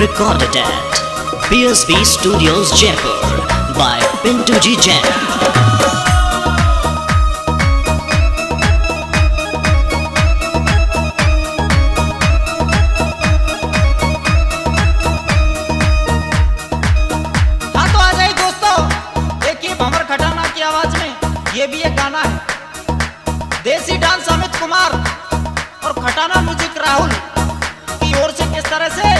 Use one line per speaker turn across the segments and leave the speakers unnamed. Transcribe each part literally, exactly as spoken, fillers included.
recorded at P S B Studios Jaipur by Pintu Ji Jain.
ये भी एक गाना है, देसी डांस अमित कुमार और खटाना म्यूजिक राहुल की ओर से किस तरह से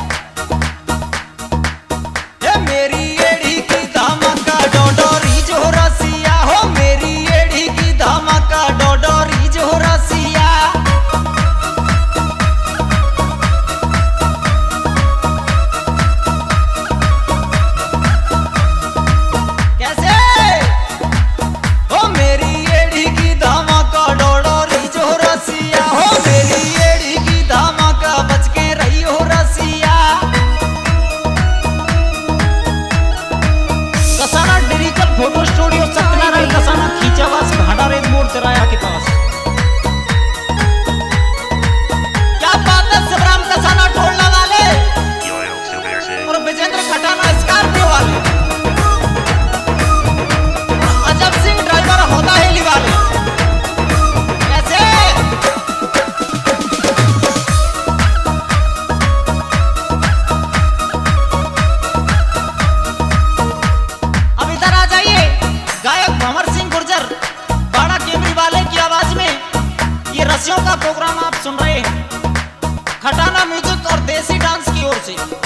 ये मेरी एड़ी की धमाका डोडोरी जो रसिया हो, मेरी एड़ी की धमाका डोडोरी जो रसिया। फोटो स्टूडियो सत्यनारायण कसाना खींचावास भाड़ा रेत मोड़ तिराया के पास। क्या बात है शिवराम कसाना ढोलने वाले और विजेंद्र खटाना स्कॉर्पियो वाले, अजब सिंह ड्राइवर होता हेली वाले। कैसे रसियों का प्रोग्राम आप सुन रहे हैं खटाना म्यूजिक और देसी डांस की ओर से।